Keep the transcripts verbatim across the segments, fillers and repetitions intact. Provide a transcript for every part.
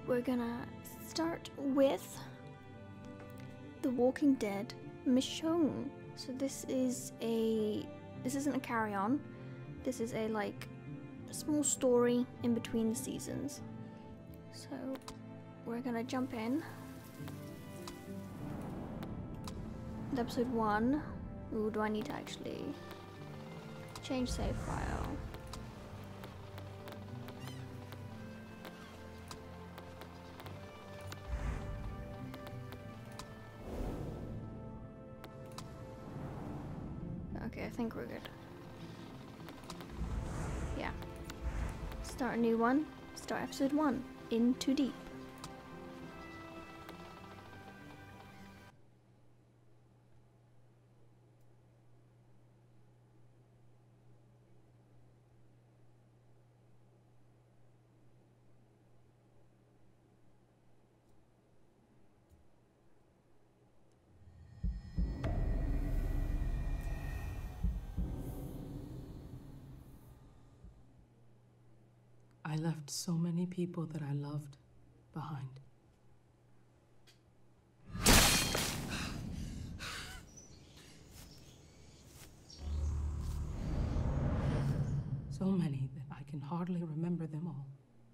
we're gonna start with The Walking Dead Michonne. So this is a this isn't a carry-on. This is a like a small story in between the seasons. So we're gonna jump in. With episode one. Ooh, do I need to actually change save file? Okay, I think we're good. Yeah. Start a new one. Start episode one. In Too Deep. I left so many people that I loved behind. So many that I can hardly remember them all.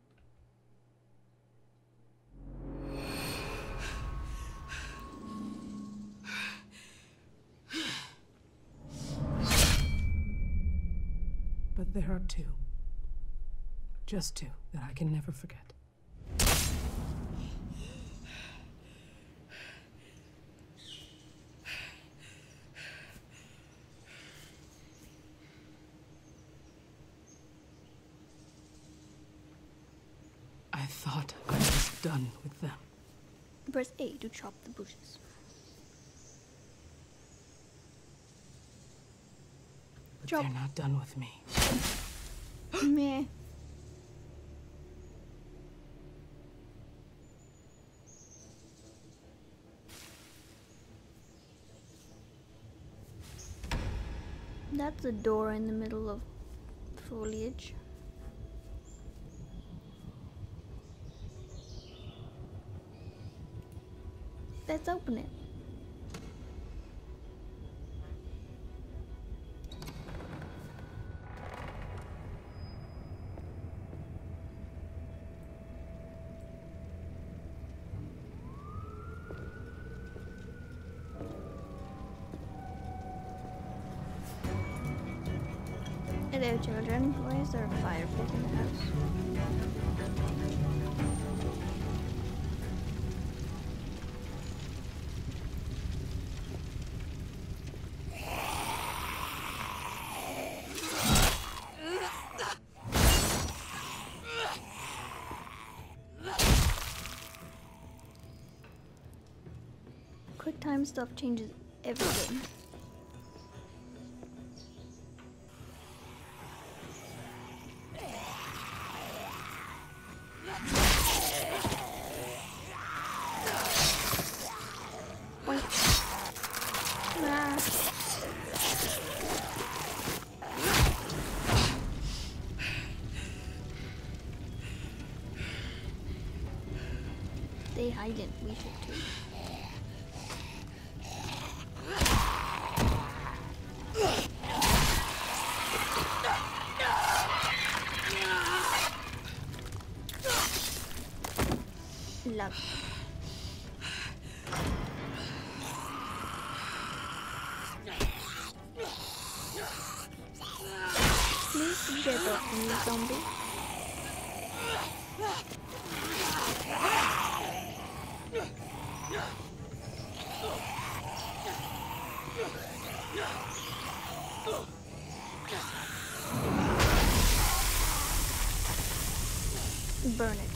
But there are two. Just two that I can never forget. I thought I was done with them. Press A to chop the bushes. But Chop. they're not done with me. Meh. That's a door in the middle of foliage. Let's open it. Hello, children. Why is there a fire pit in the house? Quick time stuff changes everything. They hide it, we should too. Love. Please get off me, zombie. Burn it.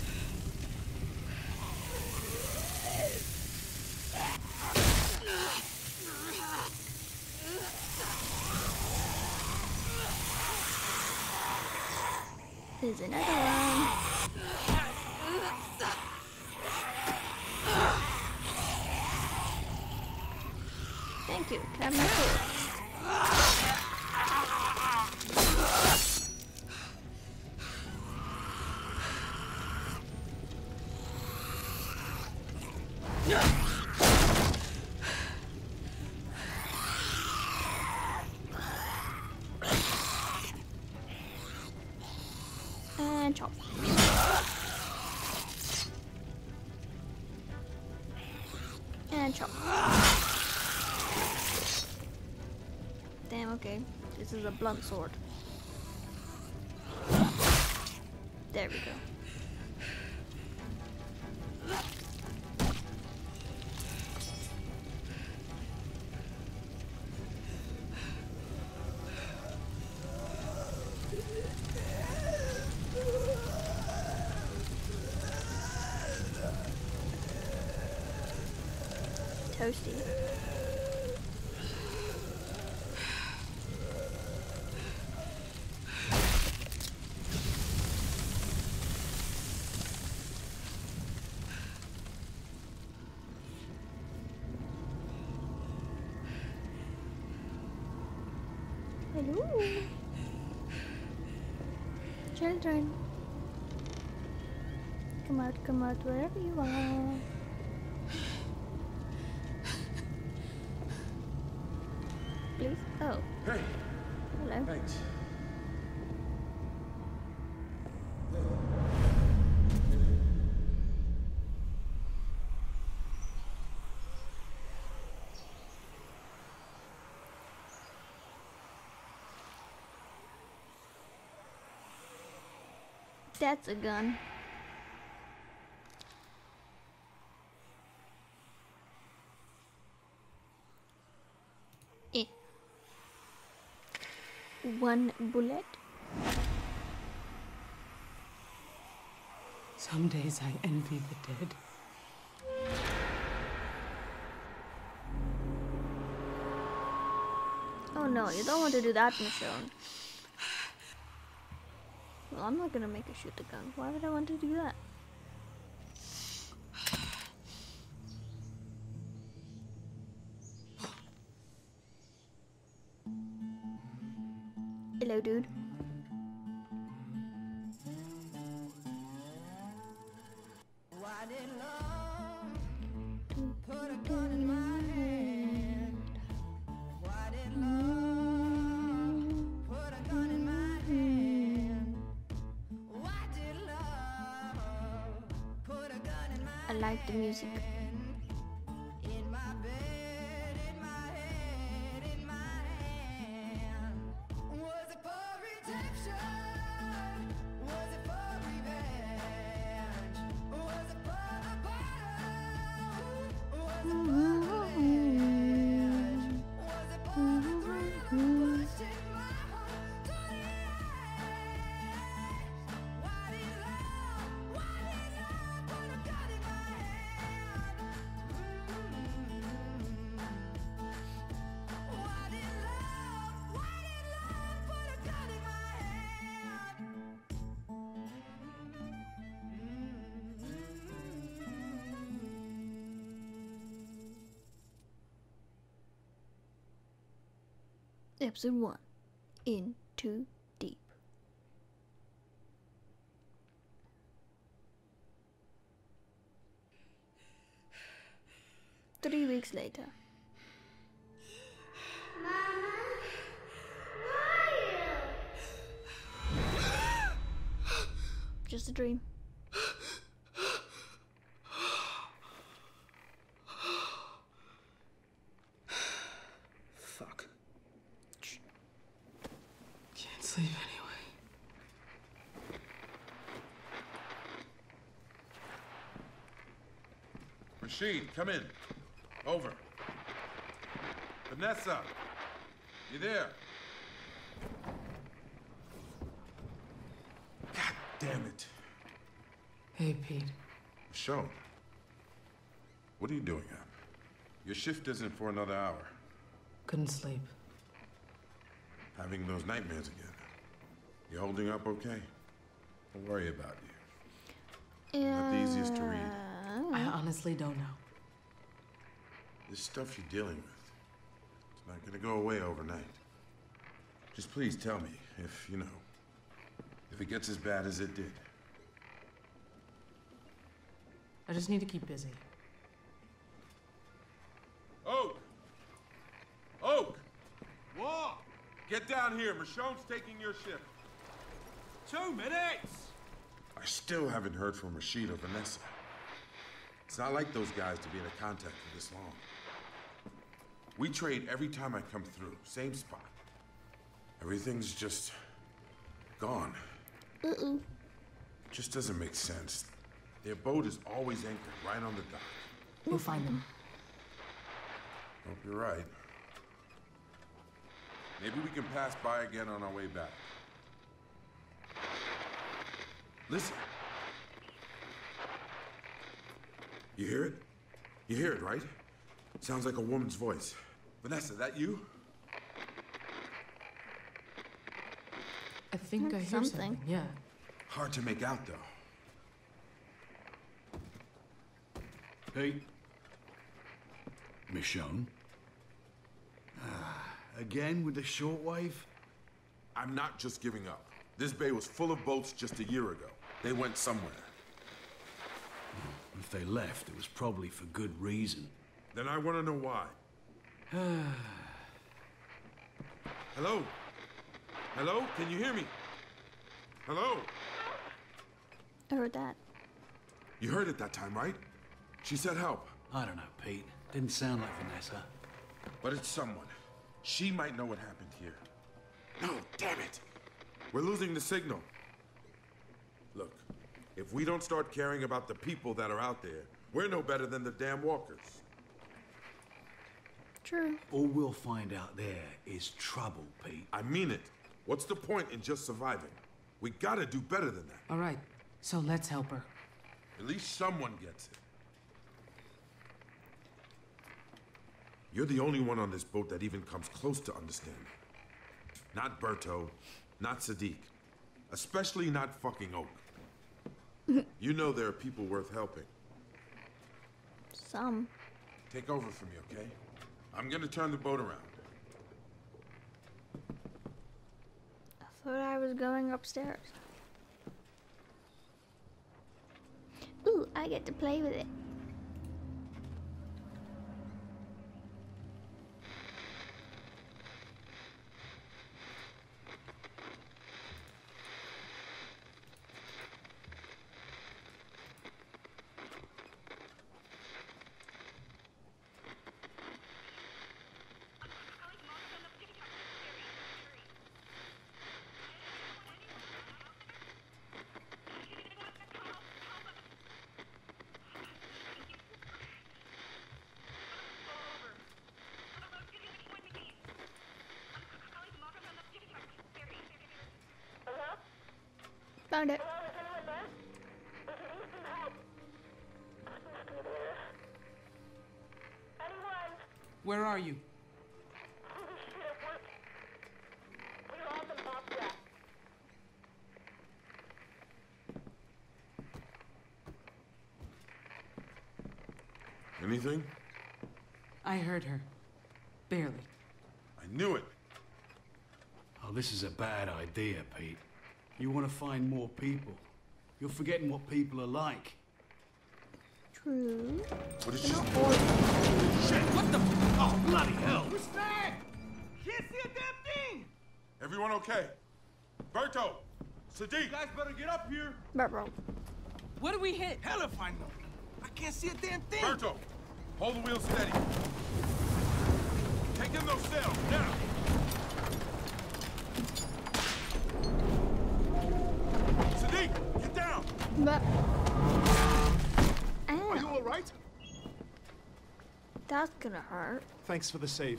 There's another one. Thank you. Can I have my food? And chop. And chop. Damn, okay. This is a blunt sword. There we go. Toasty. Hello, children. Come out, come out, wherever you are. Please? Oh. Hey. Hello. Thanks. That's a gun. Eh. One bullet. Some days I envy the dead. Oh no, you don't want to do that, Michonne. Well, I'm not gonna make her shoot the gun. Why would I want to do that? Hello, dude. I like the music. Episode one. In Too Deep. Three weeks later. Mama, why are you? Just a dream. Fuck. Can't sleep anyway. Rashid, come in. Over. Vanessa, you there? God damn it. Hey, Pete. Michonne, what are you doing up? Your shift isn't for another hour. Couldn't sleep. Having those nightmares again. You holding up okay? Don't worry about you. Not the easiest to read. I honestly don't know. This stuff you're dealing with, it's not gonna go away overnight. Just please tell me if, you know, if it gets as bad as it did. I just need to keep busy. Get down here. Michonne's taking your ship. Two minutes! I still haven't heard from Rashid or Vanessa. It's not like those guys to be in a contact for this long. We trade every time I come through. Same spot. Everything's just... gone. Uh-oh. Just doesn't make sense. Their boat is always anchored right on the dock. We'll find them. Hope you're right. Maybe we can pass by again on our way back. Listen. You hear it? You hear it, right? Sounds like a woman's voice. Vanessa, that you? I think I That's hear something. something. Yeah. Hard to make out, though. Pete? Michonne? Ah, again with the shortwave? I'm not just giving up. This bay was full of boats just a year ago. They went somewhere. If they left, it was probably for good reason. Then I want to know why. Hello? Hello? Can you hear me? Hello? I heard that. You heard it that time, right? She said help. I don't know, Pete. Didn't sound like Vanessa. But it's someone. She might know what happened here. No, damn it! We're losing the signal. Look, if we don't start caring about the people that are out there, we're no better than the damn walkers. True. All we'll find out there is trouble, Pete. I mean it. What's the point in just surviving? We gotta do better than that. All right. So let's help her. At least someone gets it. You're the only one on this boat that even comes close to understanding. Not Berto, not Sadiq, especially not fucking Oak. You know there are people worth helping. Some. Take over for me, okay? I'm gonna turn the boat around. I thought I was going upstairs. Ooh, I get to play with it. Found it. Where are you? Anything? I heard her. Barely. I knew it. Oh, this is a bad idea, Pete. You want to find more people. You're forgetting what people are like. True. What is They're she? not all. Shit, what the? Oh, bloody hell! What's that? Can't see a damn thing! Everyone okay? Berto! Sadiq! You guys better get up here. Bro. What do we hit? Hell if I know. I can't see a damn thing. Berto! Hold the wheel steady. Take in those sails, now! Sadiq, get down! But. Are you Ow. all right? That's gonna hurt. Thanks for the save.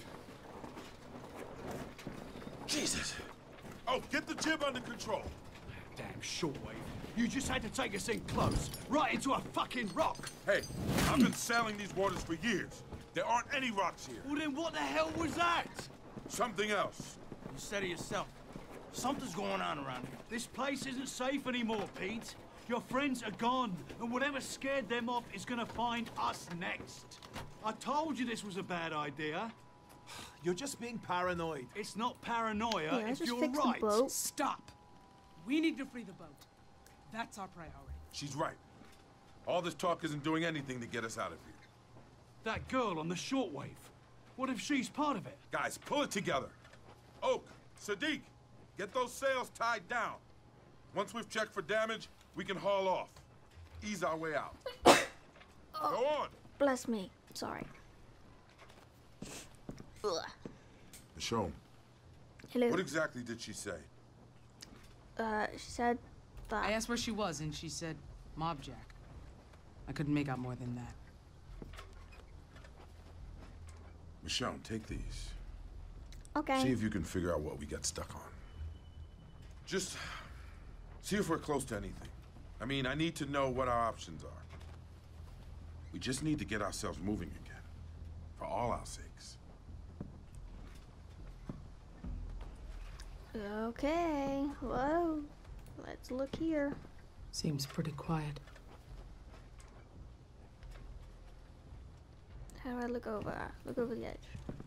Jesus! Oh, get the jib under control. Damn shortwave. You just had to take us in close, right into a fucking rock. Hey, I've been sailing these waters for years. There aren't any rocks here. Well, then what the hell was that? Something else. You said it yourself. Something's going on around here. This place isn't safe anymore, Pete. Your friends are gone, and whatever scared them off is gonna find us next. I told you this was a bad idea. You're just being paranoid. It's not paranoia Yeah, let's if just you're fix right. the boat. Stop! We need to free the boat. That's our priority. She's right. All this talk isn't doing anything to get us out of here. That girl on the shortwave. What if she's part of it? Guys, pull it together. Oak, Sadiq, get those sails tied down. Once we've checked for damage, we can haul off. Ease our way out. Oh, go on. Bless me. Sorry. Ugh. Michonne. Hello. What exactly did she say? Uh, she said that. I asked where she was, and she said, Mob Jack. I couldn't make out more than that. Michonne, take these. Okay. See if you can figure out what we got stuck on. Just see if we're close to anything. I mean, I need to know what our options are. We just need to get ourselves moving again. For all our sakes. Okay. Whoa. Let's look here. Seems pretty quiet. How do I look over? Look over the edge.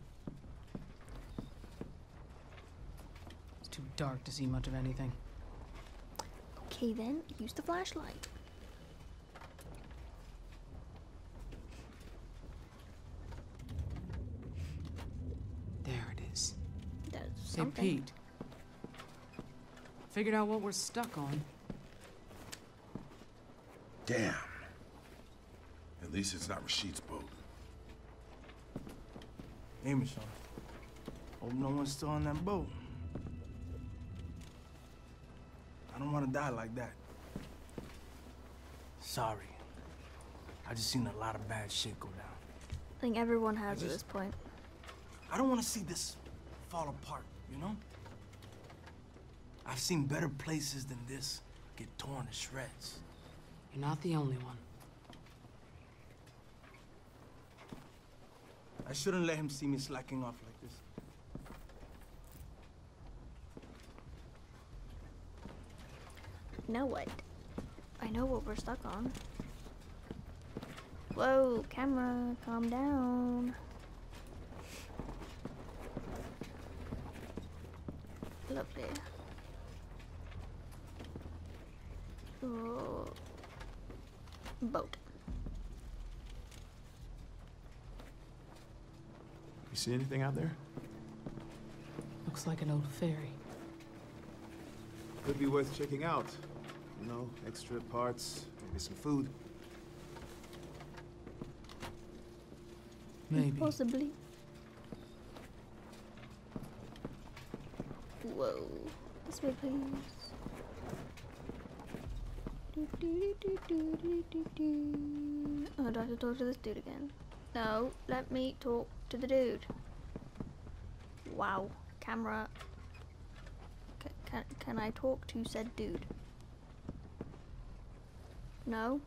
It's too dark to see much of anything. Okay then, use the flashlight. There it is. That's Hey, something. Pete. Figured out what we're stuck on. Damn. At least it's not Rashid's boat. Hey, Michonne. Hope no one's still on that boat. I don't want to die like that. Sorry. I just seen a lot of bad shit go down. I think everyone has I at just- this point. I don't want to see this fall apart, you know? I've seen better places than this get torn to shreds. You're not the only one. I shouldn't let him see me slacking off like this. You know what? I know what we're stuck on. Whoa, camera, calm down. Lovely. Oh. Boat. You see anything out there? Looks like an old ferry. Could be worth checking out. You know, extra parts, maybe some food. Maybe. Possibly. Whoa. This way, please. Do, do, do, do, do, do, do. Oh, do I have to talk to this dude again? No, let me talk to the dude. Wow. Camera. C can, can I talk to said dude? No?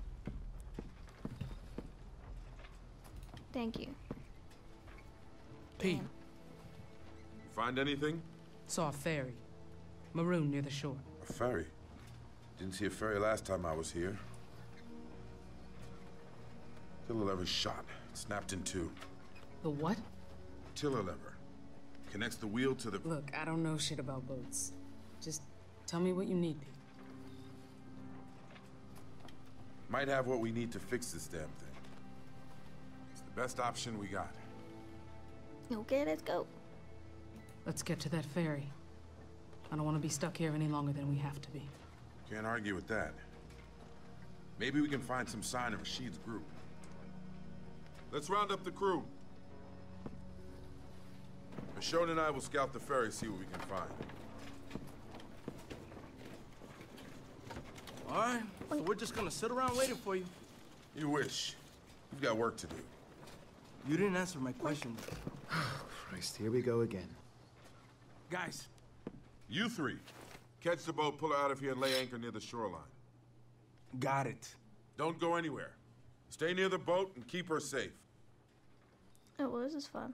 Thank you. Pete, Damn. Find anything? saw a ferry. Maroon near the shore. A ferry? Didn't see a ferry last time I was here. Tiller lever's shot. Snapped in two. The what? Tiller lever. Connects the wheel to the... Look, I don't know shit about boats. Just tell me what you need, Pete. Might have what we need to fix this damn thing. It's the best option we got. Okay, let's go. Let's get to that ferry. I don't want to be stuck here any longer than we have to be. Can't argue with that. Maybe we can find some sign of Rashid's group. Let's round up the crew. Michonne and I will scout the ferry, see what we can find. All right, so we're just gonna sit around waiting for you. You wish. You've got work to do. You didn't answer my question. Christ, here we go again. Guys, You three, catch the boat, pull her out of here, and lay anchor near the shoreline. got it. Don't go anywhere. Stay near the boat and keep her safe. Oh, well, this is fun.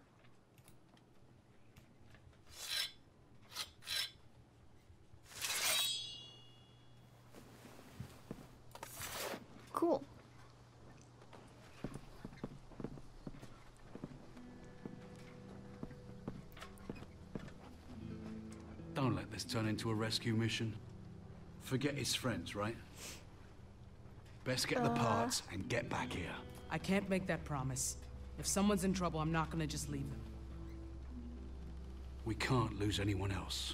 Cool. Don't let this turn into a rescue mission. Forget his friends, right? Best get the parts and get back here. I can't make that promise. If someone's in trouble, I'm not gonna just leave them. We can't lose anyone else.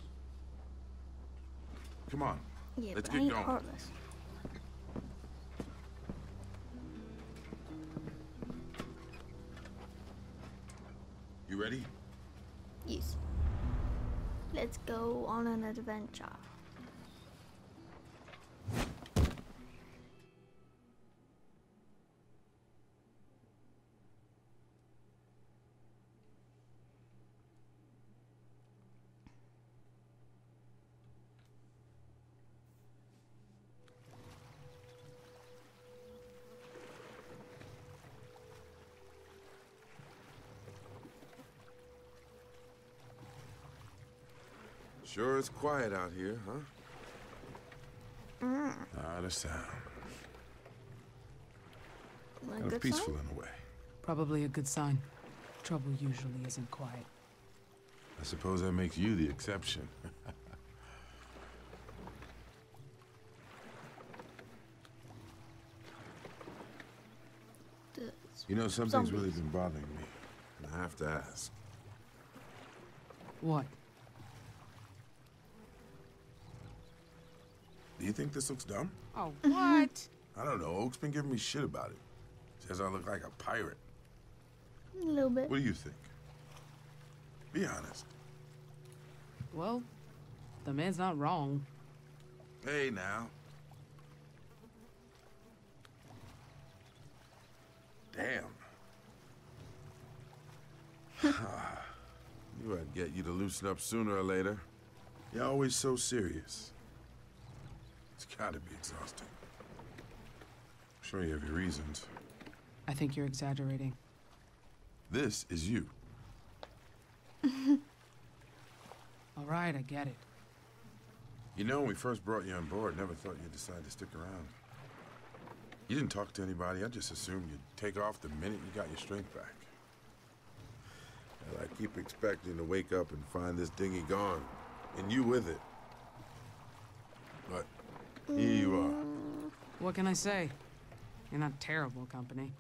Come on. Yeah, Let's but I get ain't going. heartless. You ready? Yes. Let's go on an adventure. Sure is quiet out here, huh? Mm. Not a sound. A Kind of good peaceful sign? in a way. Probably a good sign. Trouble usually isn't quiet. I suppose that makes you the exception. The You know, something's really zombies. been bothering me, and I have to ask. What? Do you think this looks dumb? Oh, what? I don't know. Oak's been giving me shit about it. Says I look like a pirate. A little bit. What do you think? Be honest. Well, the man's not wrong. Hey, now. Damn. Knew I'd get you to loosen up sooner or later. You're always so serious. It's gotta be exhausting. I'm sure you have your reasons. I think you're exaggerating. This is you. All right, I get it. You know, when we first brought you on board, never thought you'd decide to stick around. You didn't talk to anybody. I just assumed you'd take off the minute you got your strength back. And I keep expecting to wake up and find this dinghy gone, and you with it. But here you are. What can I say? You're not terrible company.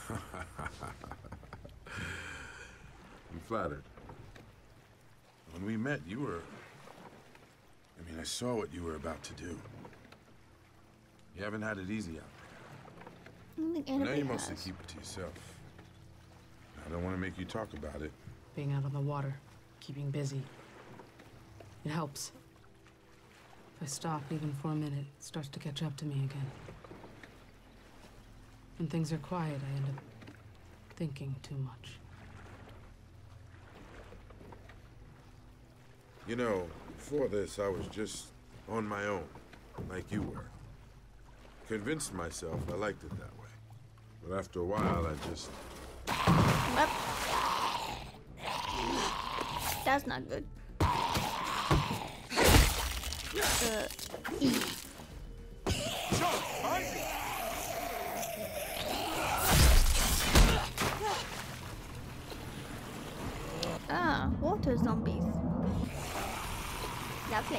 I'm flattered. When we met, you were... I mean, I saw what you were about to do. You haven't had it easy out I don't think there. I know anybody you mostly has. keep it to yourself. I don't want to make you talk about it. Being out on the water, keeping busy. It helps. If I stop even for a minute, it starts to catch up to me again. When things are quiet, I end up thinking too much. You know, before this, I was just on my own, like you were. Convinced myself I liked it that way. But after a while, I just... Well, that's not good. Uh, E. Ah, water zombies. Lovely.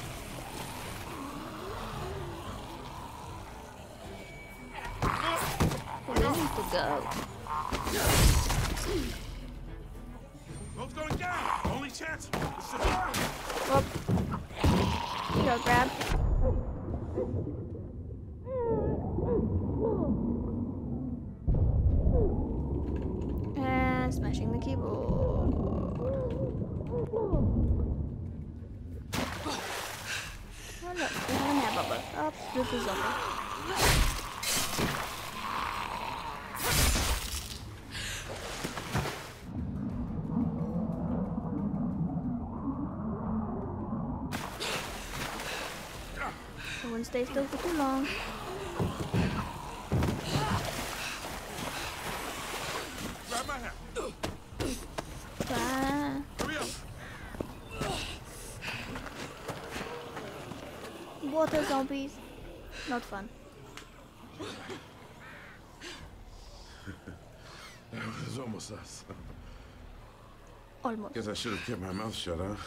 Where do we need to go? Boat's going down! Only chance is survive! Whoop. Here you go, grab. And smashing the keyboard. Oh look, we have an air bubble. Oh, this is over. I wouldn't stay still for too long. Grab my hand! Bye. Hurry up! Water zombies. Not fun. That was almost us. Almost. Guess I should have kept my mouth shut, huh?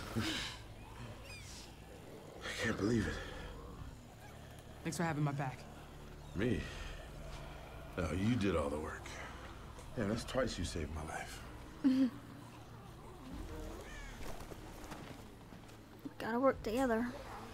I can't believe it. Thanks for having my back. Me? No, you did all the work. Yeah, that's twice you saved my life. Gotta work together.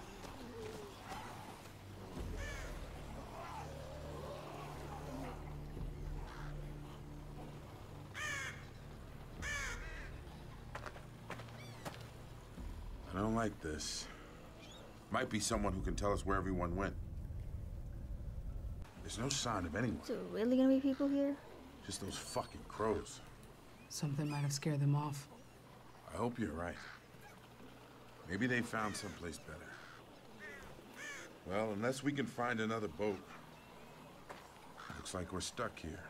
I don't like this. Might be someone who can tell us where everyone went. There's no sign of anyone. Is there really gonna be people here? Just those fucking crows. Something might have scared them off. I hope you're right. Maybe they found someplace better. Well, unless we can find another boat. Looks like we're stuck here.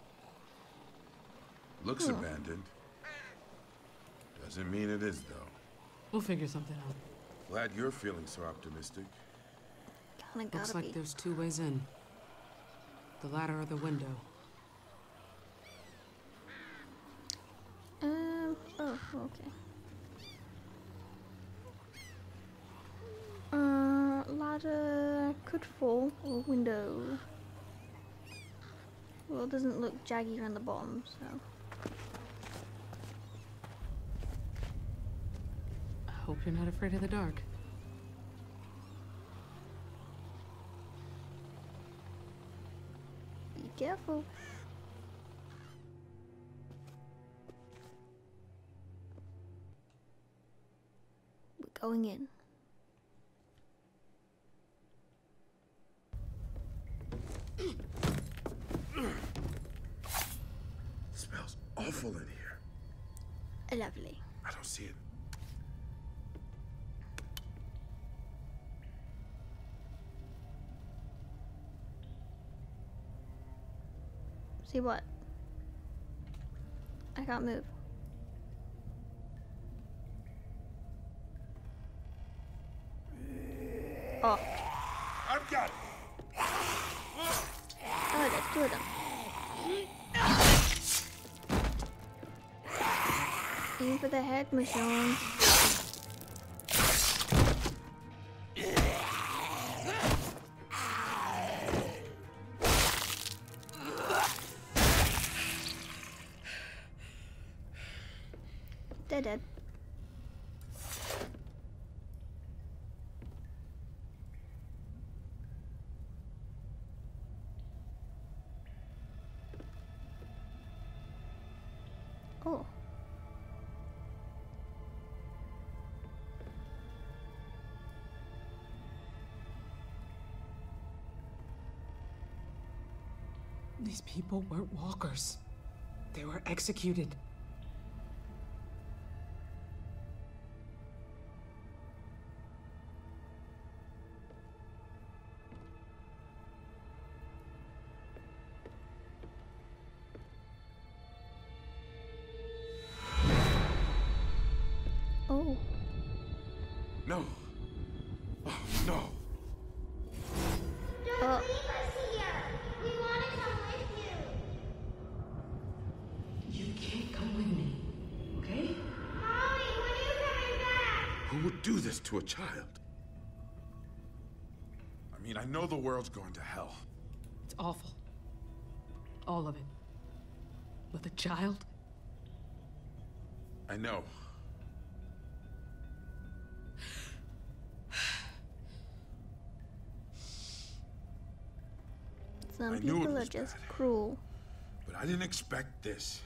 Looks Hmm. abandoned. Doesn't mean it is, though. We'll figure something out. Glad you're feeling so optimistic. Kinda gotta Looks like be. there's two ways in. The ladder or the window. Um, oh, okay. Uh, ladder could fall, or window. Well, it doesn't look jaggy around the bottom, so. I hope you're not afraid of the dark. Be careful. We're going in. Smells awful in here. Lovely. I don't see it. See what? I can't move. Oh. I've got it. Oh, there's two of them. Aim for the head, Michonne. They're dead. Oh. These people weren't walkers. They were executed. Oh. No. Oh, no. Oh. You can't come with me, okay? Who would do this to a child? I mean, I know the world's going to hell. It's awful. All of it. With a child? I know. Some I knew it people are was just bad. cruel. But I didn't expect this.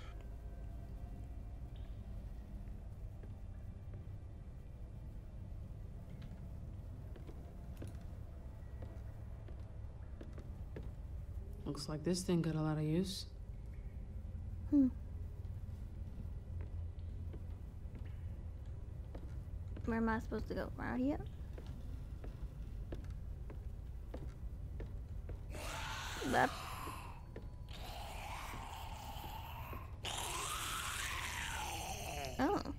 Looks like this thing got a lot of use. Hmm. Where am I supposed to go? Around here? Left. Oh.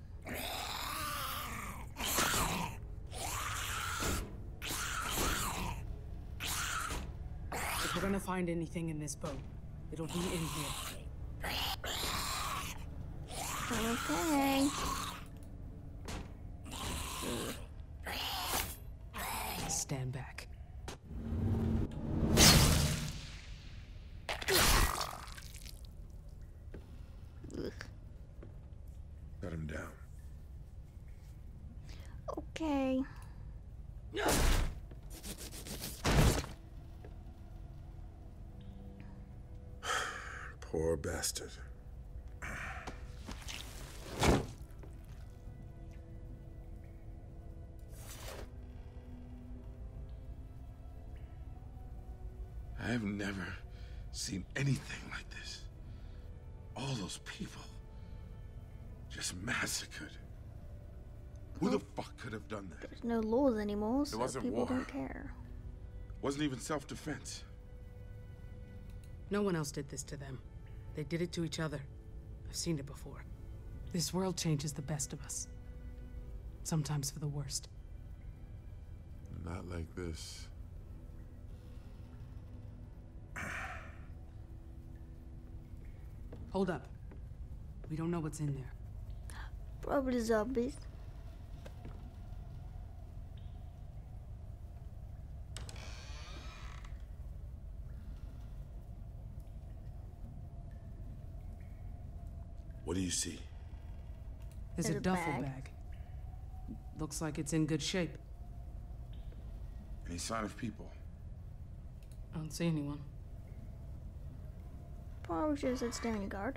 If we're gonna find anything in this boat, it'll be in here. Okay. Stand back. Ugh. Cut him down. Okay. Poor bastard. I have never seen anything like this. All those people just massacred. Who the fuck could have done that? There's no laws anymore, so wasn't people war. don't care. Wasn't even self-defense. No one else did this to them. They did it to each other. I've seen it before. This world changes the best of us. Sometimes for the worst. Not like this. Hold up. We don't know what's in there. Probably zombies. What do you see? There's There's a a duffel bag. bag. Looks like it's in good shape. Any sign of people? I don't see anyone. Probably should have said stay on your guard.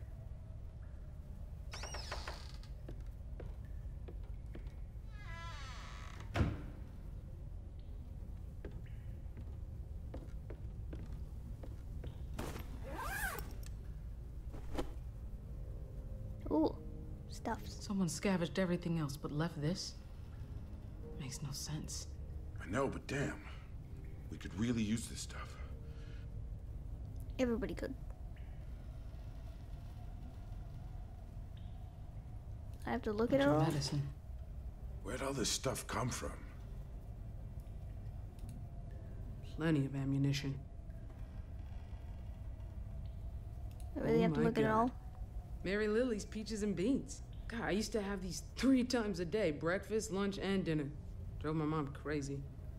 Ooh, stuffs. Someone scavenged everything else but left this? Makes no sense. I know, but damn. We could really use this stuff. Everybody could. I have to look at it Bunch of all. medicine. Where'd all this stuff come from? Plenty of ammunition. I really Oh have to my look at it God. all. Mary Lily's peaches and beans. God, I used to have these three times a day. Breakfast, lunch, and dinner. Drove my mom crazy.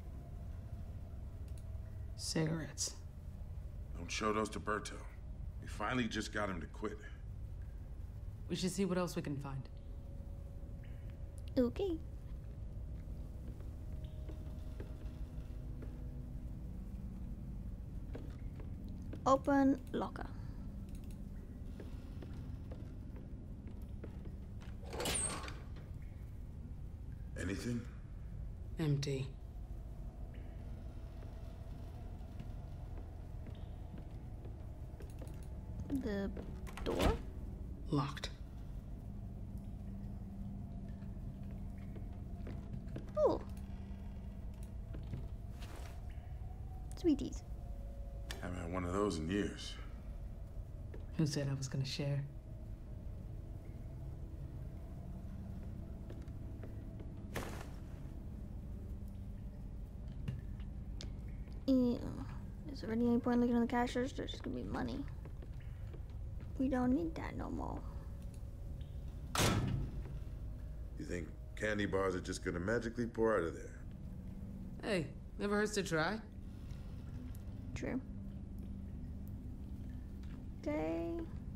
Cigarettes. Don't show those to Berto. We finally just got him to quit. We should see what else we can find. Okay. Open locker. Anything? Empty. The door? Locked. Oh. Sweeties. Haven't had one of those in years. Who said I was gonna share? Yeah. Is there really any point looking at the cash register? There's just gonna be money. We don't need that no more. You think candy bars are just gonna magically pour out of there? Hey, never hurts to try. True. Okay.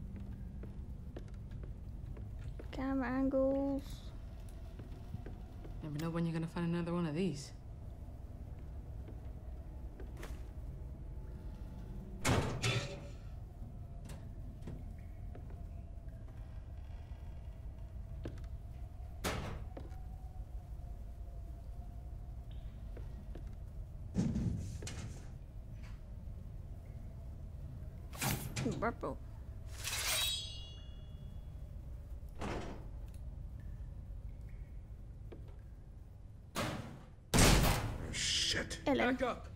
Camera angles. Never know when you're gonna find another one of these. Purple. Oh, shit. Hello. Back up!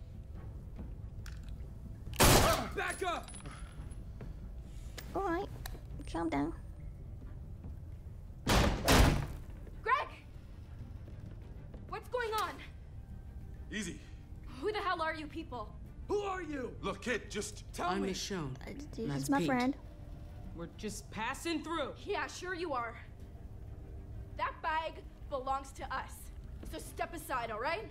Back up! Alright. Calm down. Greg! What's going on? Easy. Who the hell are you people? Who are you? Look, kid, just Tell I'm me. Michonne. Uh, And This that's is my Pete. friend. We're just passing through. Yeah, sure you are. That bag belongs to us. So step aside, all right?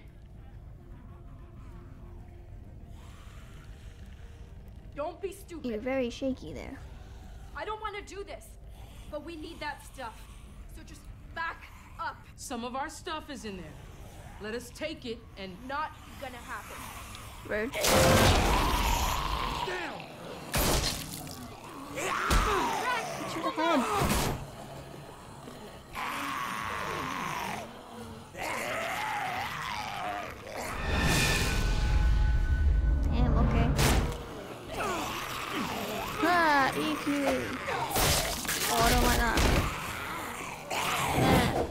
Don't be stupid. You're very shaky there. I don't want to do this, but we need that stuff. So just back up. Some of our stuff is in there. Let us take it and Not gonna happen. Rude. Down! that E Q. Oh, I don't like that. Yeah.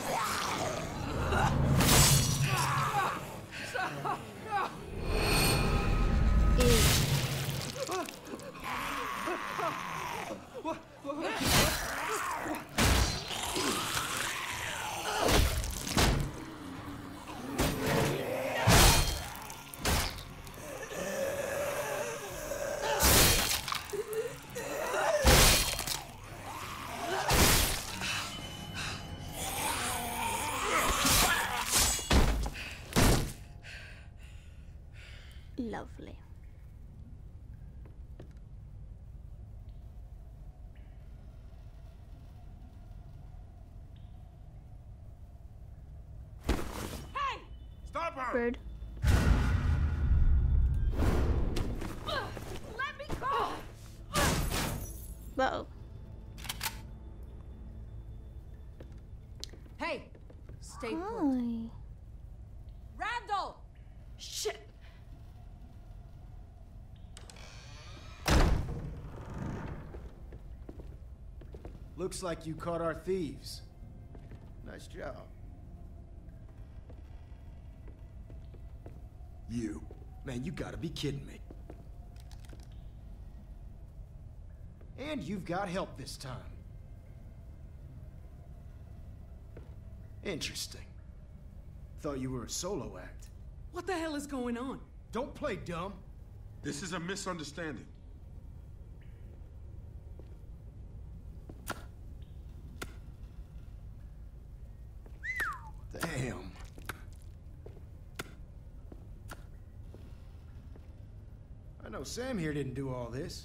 Lovely. Hey! Stop her! Rude. Let me go! Uh-oh. Hey! Stay put. Hi. Randall! Shit! Looks like you caught our thieves. Nice job. You. Man, you gotta be kidding me. And you've got help this time. Interesting. Thought you were a solo act. What the hell is going on? Don't play dumb. This is a misunderstanding. Damn. I know Sam here didn't do all this.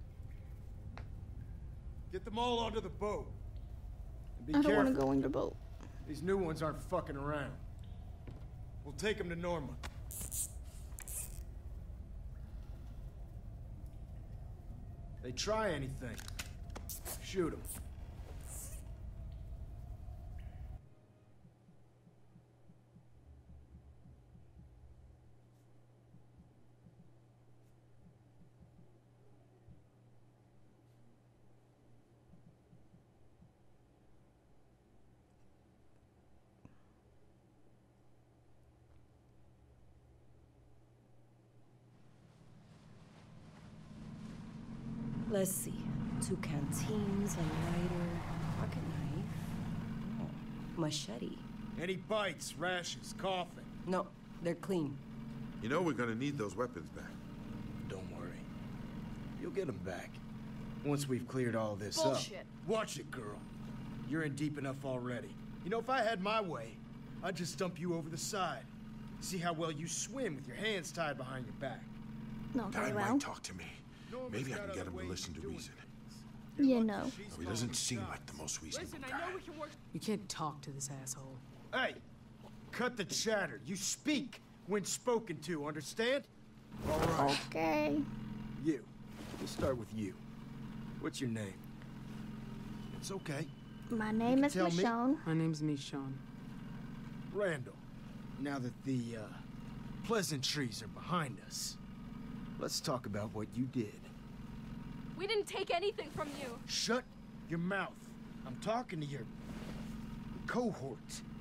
Get them all onto the boat. And be I don't careful. want to go in the boat. These new ones aren't fucking around. We'll take them to Norma. They try anything, shoot them. Let's see. Two canteens, a lighter, pocket knife. Oh, machete. Any bites, rashes, coughing? No, they're clean. You know we're gonna need those weapons back. Don't worry. You'll get them back. Once we've cleared all this Bullshit. up. Watch it, girl. You're in deep enough already. You know, if I had my way, I'd just dump you over the side. See how well you swim with your hands tied behind your back. Not very Dad well. might talk to me. Norma's Maybe I got can get other him to ways listen of to doing reason. things. You know. Though he doesn't seem like the most reasonable Listen, guy. I know we can work. You can't talk to this asshole. Hey, cut the chatter. You speak when spoken to, understand? All right. Okay. You. We'll start with you. What's your name? It's okay. My name can is tell me. Michonne. My name's Michonne. Randall. Now that the, uh, pleasantries are behind us, let's talk about what you did. We didn't take anything from you. Shut your mouth. I'm talking to your cohort.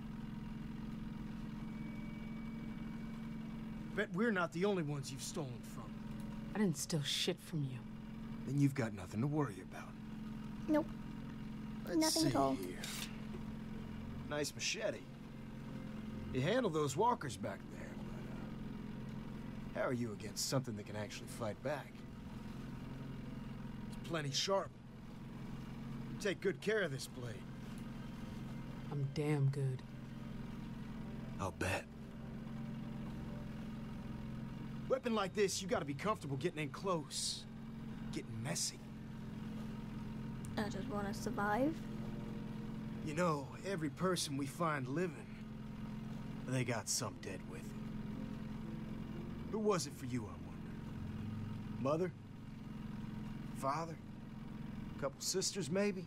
Bet we're not the only ones you've stolen from. I didn't steal shit from you. Then you've got nothing to worry about. Nope. Let's Nothing see at all. here. Nice machete. You handle those walkers back there, but uh, how are you against something that can actually fight back? It's plenty sharp. You take good care of this blade. I'm damn good. I'll bet. Weapon like this, you gotta be comfortable getting in close. Getting messy. I just want to survive. You know, every person we find living, they got some dead with it. Who was it for you, I wonder? Mother? Father? Couple sisters, maybe?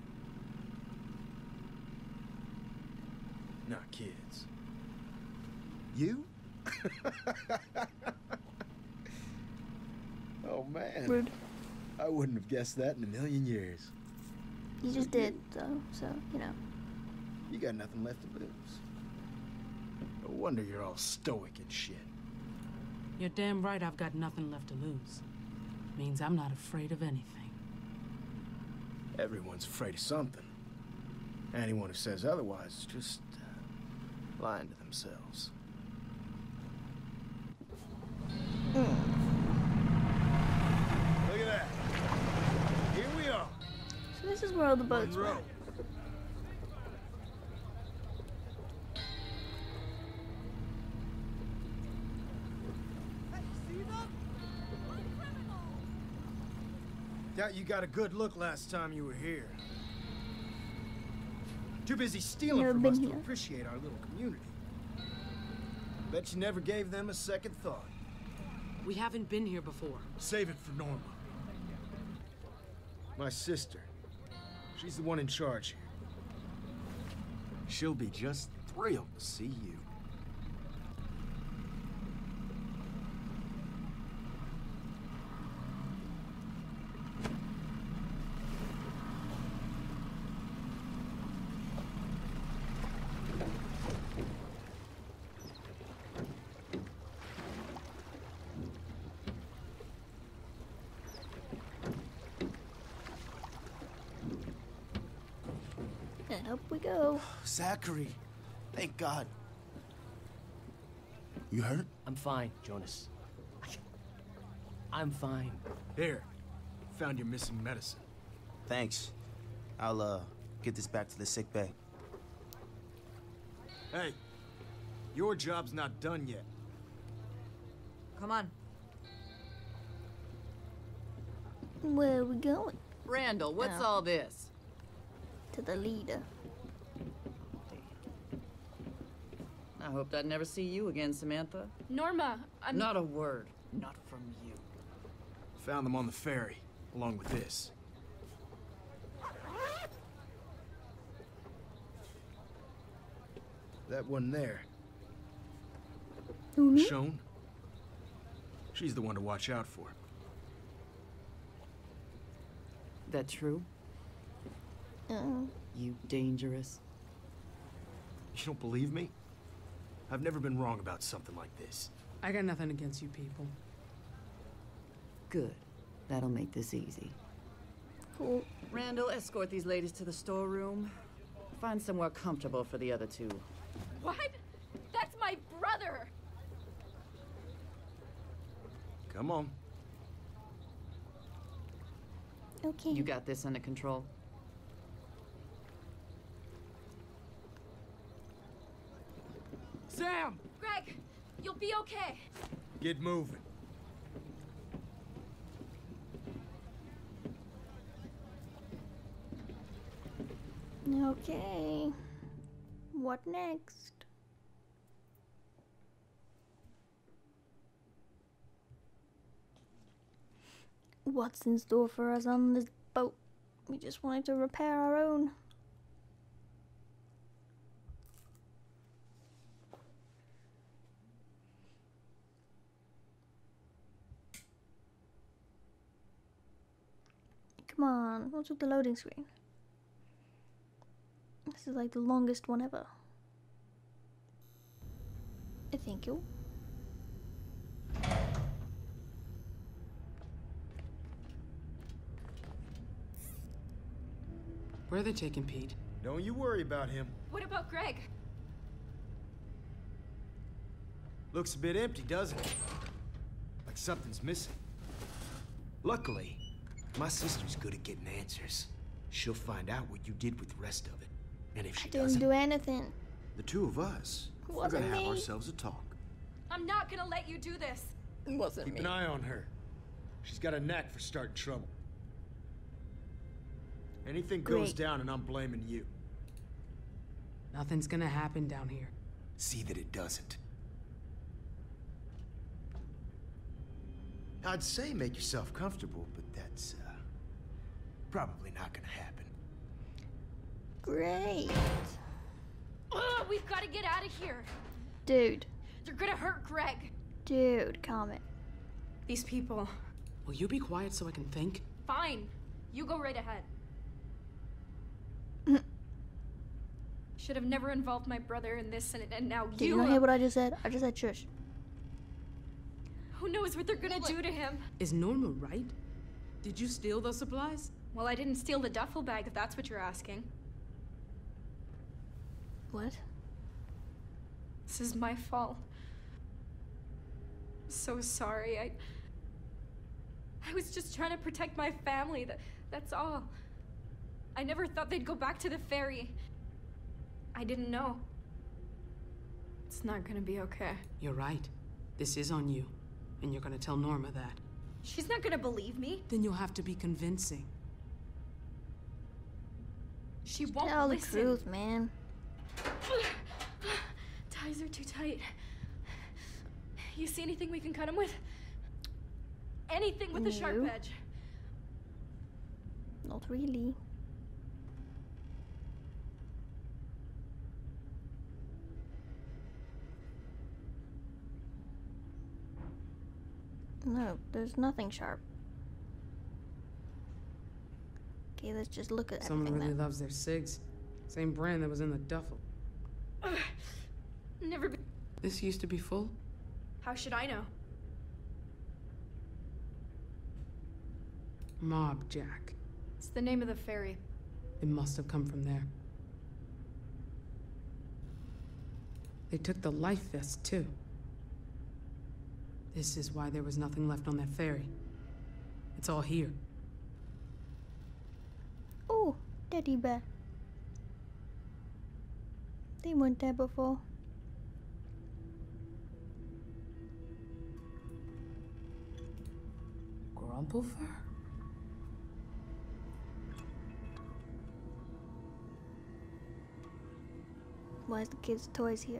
Not kids. You? Oh, man. Rude. I wouldn't have guessed that in a million years. You just did, though, so, you know. You got nothing left to lose. No wonder you're all stoic and shit. You're damn right I've got nothing left to lose. Means I'm not afraid of anything. Everyone's afraid of something. Anyone who says otherwise is just uh, lying to themselves. Mm. Look at that. Here we are. So this is where all the boats were. Doubt you got a good look last time you were here. Too busy stealing Never from been us here. to appreciate our little community. Bet you never gave them a second thought. We haven't been here before. Save it for Norma. My sister. She's the one in charge here. She'll be just thrilled to see you. And up we go. Zachary, thank God. You hurt? I'm fine, Jonas. I'm fine. Here. Found your missing medicine. Thanks. I'll, uh, get this back to the sick bay. Hey, your job's not done yet. Come on. Where are we going? Randall, what's Oh. all this? To the leader. I hoped I'd never see you again, Samantha. Norma, I'm... Not a word. Not from you. Found them on the ferry, along with this. That one there. Mm-hmm. Michonne? She's the one to watch out for. That true? Uh-oh. You dangerous. You don't believe me? I've never been wrong about something like this. I got nothing against you people. Good. That'll make this easy. Cool. Randall, escort these ladies to the storeroom. Find somewhere comfortable for the other two. What? That's my brother! Come on. Okay. You got this under control? Sam! Greg, you'll be okay. Get moving. Okay. What next? What's in store for us on this boat? We just wanted to repair our own. Come on, what's with the loading screen? This is like the longest one ever. Uh, Thank you. Where are they taking Pete? Don't you worry about him. What about Greg? Looks a bit empty, doesn't it? Like something's missing. Luckily, my sister's good at getting answers. She'll find out what you did with the rest of it. And if I she didn't doesn't, do anything. the two of us, It we're gonna wasn't have me. ourselves a talk. I'm not gonna let you do this. It wasn't Keep me. an eye on her. She's got a knack for starting trouble. Anything goes Great. down and I'm blaming you. Nothing's gonna happen down here. See that it doesn't. I'd say make yourself comfortable, but that's, uh, probably not gonna happen. Great. Ugh, we've got to get out of here. Dude. You're gonna hurt Greg. Dude, calm it. These people. Will you be quiet so I can think? Fine. You go right ahead. Should have never involved my brother in this, and, and now Did you. you not hear what I just said? I just said shush. Who knows what they're gonna do to him? Is Norma right? Did you steal those supplies? Well, I didn't steal the duffel bag, if that's what you're asking. What? This is my fault. I'm so sorry. I. I was just trying to protect my family. That, that's all. I never thought they'd go back to the ferry. I didn't know. It's not gonna be okay. You're right. This is on you. And you're gonna tell Norma that. She's not gonna believe me. Then you'll have to be convincing. She won't Tell listen. the truth, man. Ties are too tight. You see anything we can cut him with? Anything with a sharp No. edge. Not really. No, there's nothing sharp. Okay, let's just look at Someone everything really then. loves their cigs. Same brand that was in the duffel. Never be. This used to be full? How should I know? Mob Jack. It's the name of the ferry. It must have come from there. They took the life vest, too. This is why there was nothing left on that ferry. It's all here. Oh, teddy bear. They weren't there before. Grumple fur? Why is the kids' toys here?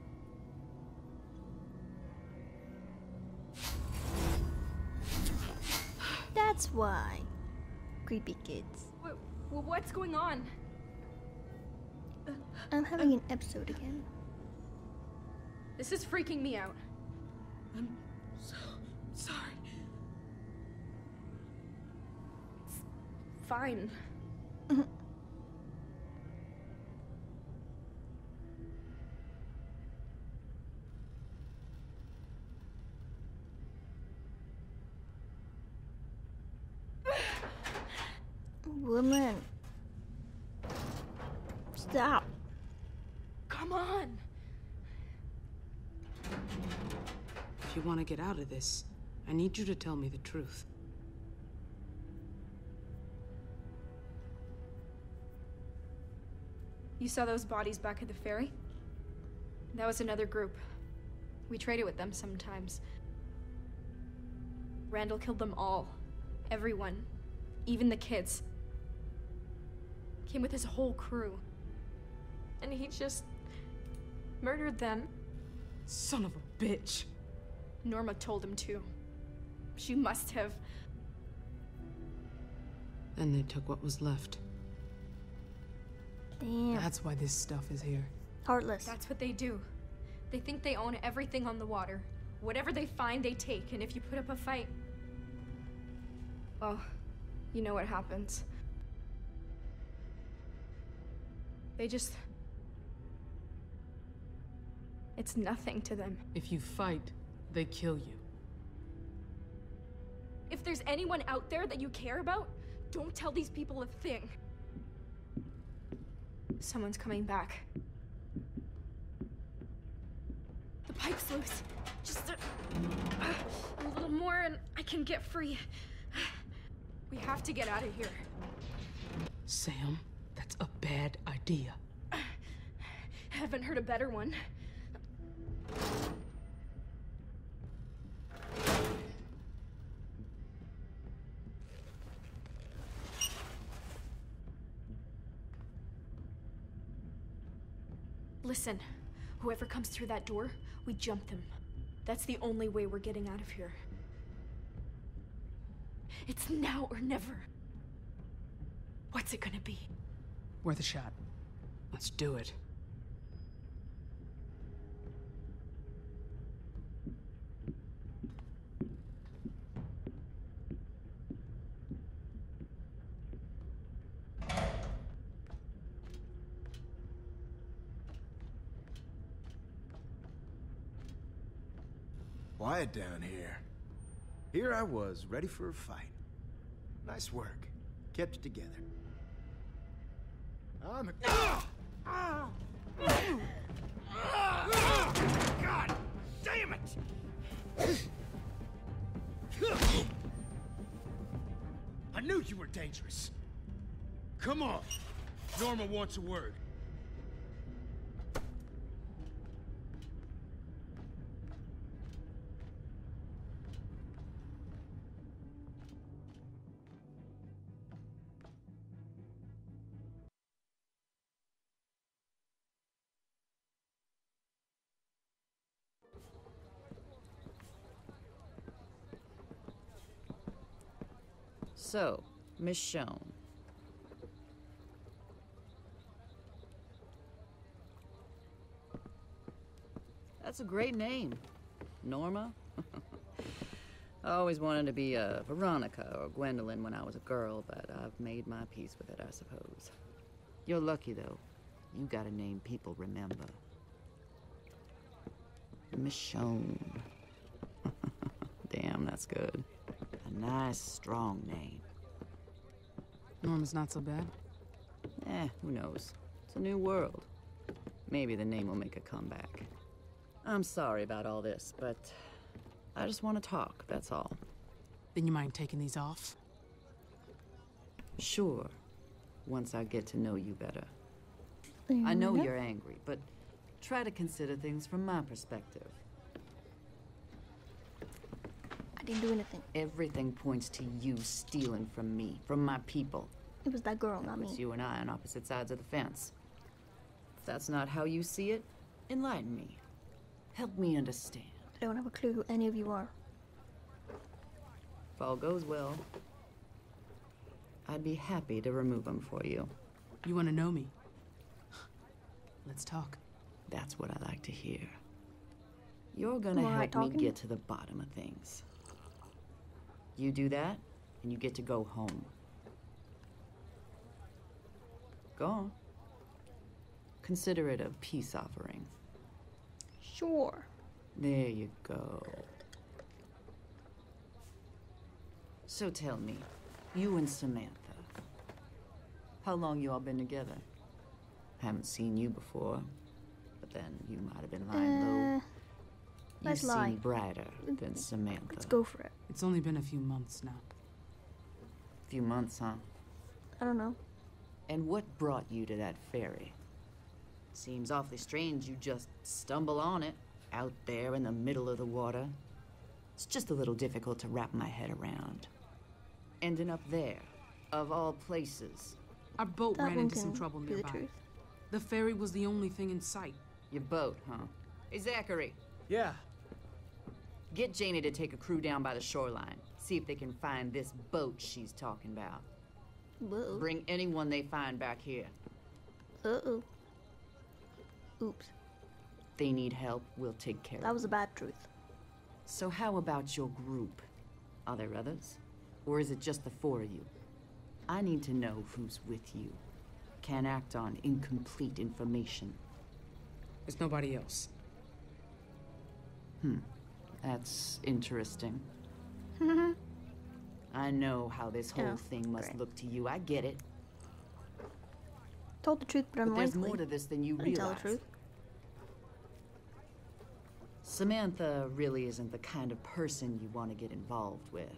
That's why. Creepy kids. Wh- wh- what's going on? I'm having an episode again. This is freaking me out. I'm so sorry. Fine. Woman. Stop. Come on. If you want to get out of this, I need you to tell me the truth. You saw those bodies back at the ferry? That was another group. We traded with them sometimes. Randall killed them all. Everyone. Even the kids. Came with his whole crew. And he just murdered them. Son of a bitch. Norma told him to. She must have. Then they took what was left. Damn. That's why this stuff is here. Heartless. That's what they do. They think they own everything on the water. Whatever they find, they take. And if you put up a fight, well, you know what happens. They just... It's nothing to them. If you fight, they kill you. If there's anyone out there that you care about, don't tell these people a thing. Someone's coming back. The pipe's loose. Just a, a little more and I can get free. We have to get out of here. Sam, that's a bad idea. Haven't heard a better one. Listen, whoever comes through that door, we jump them. That's the only way we're getting out of here. It's now or never. What's it gonna be? Worth a shot. Let's do it. quiet down here. Here I was, ready for a fight. Nice work. Kept it together. I'm a... God damn it! I knew you were dangerous. Come on. Norma wants a word. So, Michonne. That's a great name. Norma? I always wanted to be a Veronica or Gwendolyn when I was a girl, but I've made my peace with it, I suppose. You're lucky, though. You got a name people remember. Michonne. Damn, that's good. A nice, strong name. Norma's not so bad. Eh, who knows? It's a new world. Maybe the name will make a comeback. I'm sorry about all this, but I just want to talk, that's all. Then you mind taking these off? Sure. Once I get to know you better. Mm-hmm. I know you're angry, but try to consider things from my perspective. I didn't do anything. Everything points to you stealing from me, from my people. It was that girl, not me. It's you and I on opposite sides of the fence. If that's not how you see it, enlighten me. Help me understand. I don't have a clue who any of you are. If all goes well, I'd be happy to remove them for you. You want to know me? Let's talk. That's what I like to hear. You're gonna Well, help right, me get to the bottom of things. You do that, and you get to go home. Go on. Consider it a peace offering. Sure. There you go. So tell me, you and Samantha, how long you all been together? Haven't seen you before, but then you might have been lying Uh, low. You let's seem lie. brighter than Samantha. Let's go for it. It's only been a few months now. Few months, huh? I don't know. And what brought you to that ferry? Seems awfully strange you just stumble on it, out there in the middle of the water. It's just a little difficult to wrap my head around. Ending up there, of all places. Our boat That ran one into some can trouble be the nearby. truth. The ferry was the only thing in sight. Your boat, huh? Hey, Zachary. Yeah. Get Janie to take a crew down by the shoreline. See if they can find this boat she's talking about. Whoa. Bring anyone they find back here. Uh-oh. Oops. They need help, we'll take care That of was a bad truth. So how about your group? Are there others? Or is it just the four of you? I need to know who's with you. Can't act on incomplete information. There's nobody else. Hmm. That's interesting. I know how this whole Oh, thing must great. look to you. I get it. Told the truth, but But there's unlikely. more to this than you I didn't tell realize. the truth. Samantha really isn't the kind of person you want to get involved with.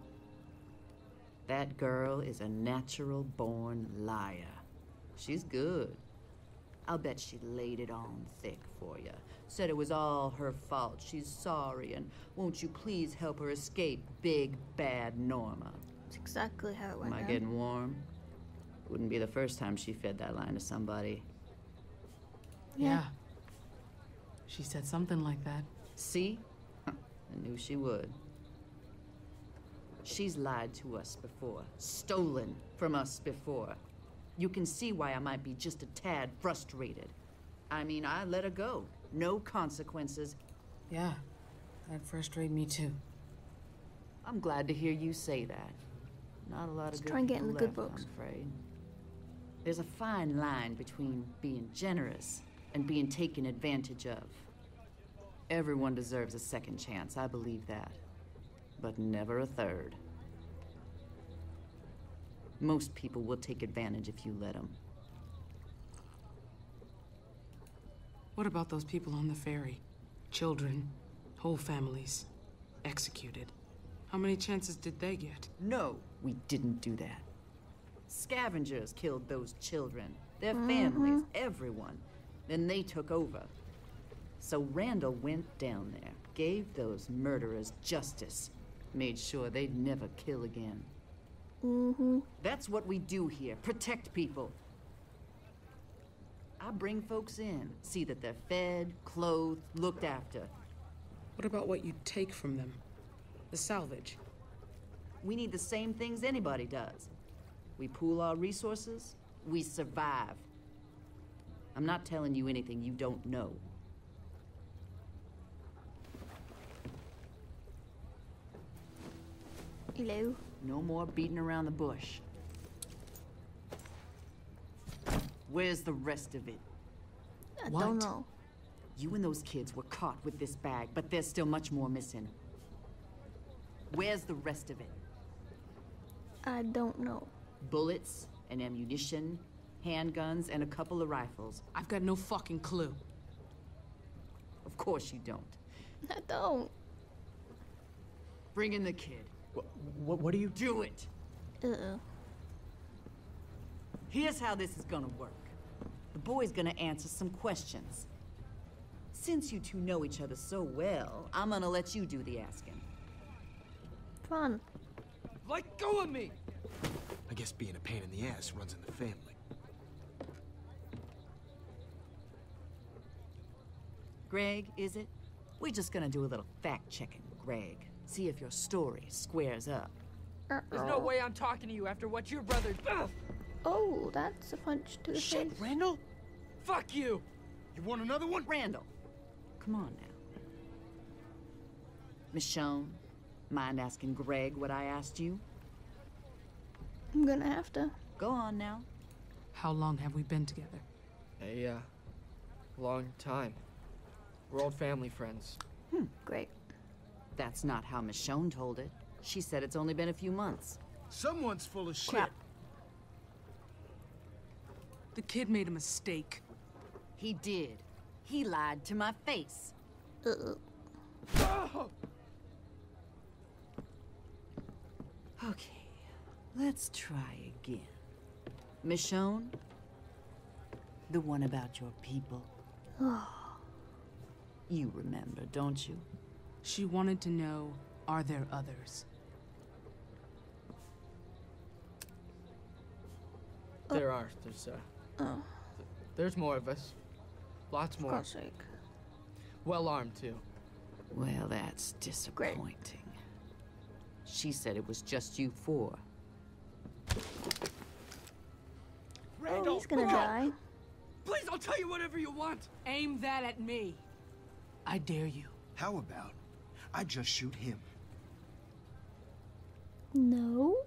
That girl is a natural-born liar. She's good. I'll bet she laid it on thick for you. Said it was all her fault. She's sorry, and won't you please help her escape big, bad Norma? It's exactly how it went Am I down. getting warm? Wouldn't be the first time she fed that line to somebody. Yeah. yeah. She said something like that. See? I knew she would. She's lied to us before. Stolen from us before. You can see why I might be just a tad frustrated. I mean, I let her go. No consequences. Yeah, that'd frustrate me too. I'm glad to hear you say that. Not a lot Let's of good try and get in people the good left, books. I'm afraid. There's a fine line between being generous and being taken advantage of. Everyone deserves a second chance, I believe that. But never a third. Most people will take advantage if you let them. What about those people on the ferry? Children, whole families, executed. How many chances did they get? No, we didn't do that. Scavengers killed those children, their families, everyone. Then they took over. So Randall went down there, gave those murderers justice, made sure they'd never kill again. Mm-hmm. That's what we do here, protect people. I bring folks in, see that they're fed, clothed, looked after. What about what you take from them? The salvage? We need the same things anybody does. We pool our resources, we survive. I'm not telling you anything you don't know. Hello. No more beating around the bush. Where's the rest of it? I don't know. You and those kids were caught with this bag, but there's still much more missing. Where's the rest of it? I don't know. Bullets and ammunition, handguns, and a couple of rifles. I've got no fucking clue. Of course you don't. I don't. Bring in the kid. What, what do you... Do it! Uh-uh. Here's how this is gonna work. The boy's gonna answer some questions. Since you two know each other so well, I'm gonna let you do the asking. Fun. Let go of me! I guess being a pain in the ass runs in the family. Greg, is it? We're just gonna do a little fact-checking, Greg. See if your story squares up. Uh-oh. There's no way I'm talking to you after what your brother... Ugh. Oh, that's a punch to the Shit, face. Randall! Fuck you! You want another one? Randall, come on now. Michonne, mind asking Greg what I asked you? I'm gonna have to. Go on now. How long have we been together? A, uh, long time. We're old family friends. Hmm. Great. That's not how Michonne told it. She said it's only been a few months. Someone's full of shit. Crap. The kid made a mistake. He did. He lied to my face. Uh-uh. Oh! Okay, let's try again. Michonne, the one about your people. You remember, don't you? She wanted to know, are there others? There are. There's, uh... Oh. th there's more of us. Lots more. For God's sake. Well armed, too. Well, that's disappointing. She said it was just you four. Oh, he's gonna die. Please, I'll tell you whatever you want. Aim that at me. I dare you. How about I just shoot him? No.